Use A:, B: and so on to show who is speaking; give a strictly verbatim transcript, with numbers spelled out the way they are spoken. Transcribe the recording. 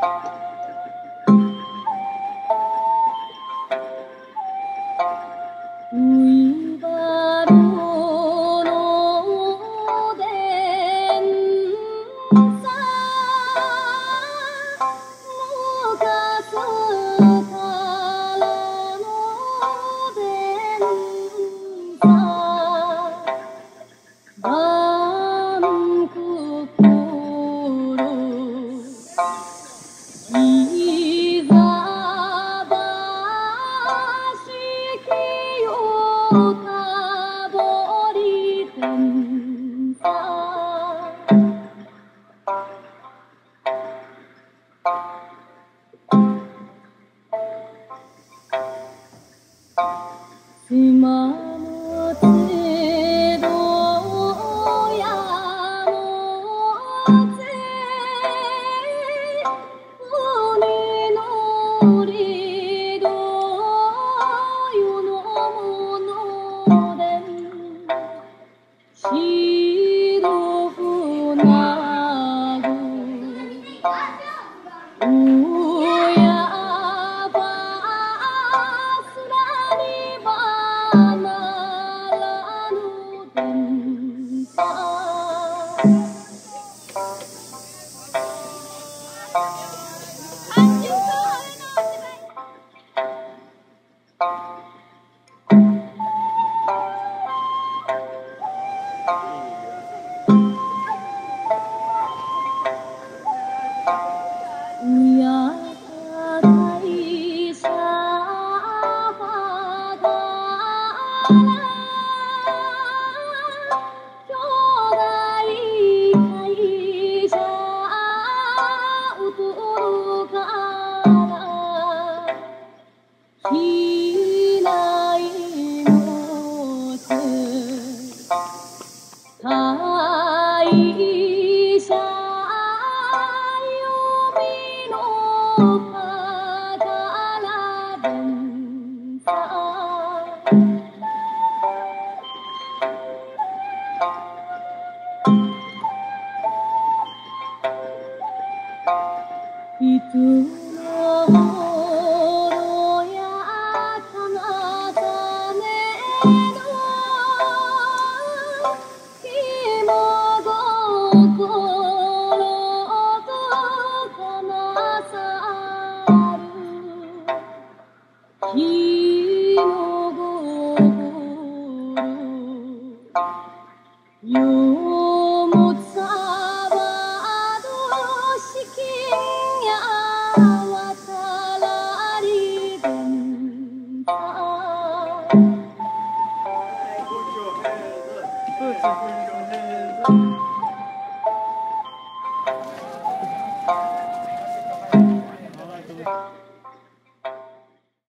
A: ういばるのでんさむかすからのでんさばんくくるいざばしきよたぼりてんさしまむてどやもぜうにのりどよのものでんしろふなぐうやばすらにばならぬでんさうやかたいしゃばだらきょうだいかいしゃうとるからひないもつたいしゃいつの頃やかなたねの気も心とかなさる日の心よ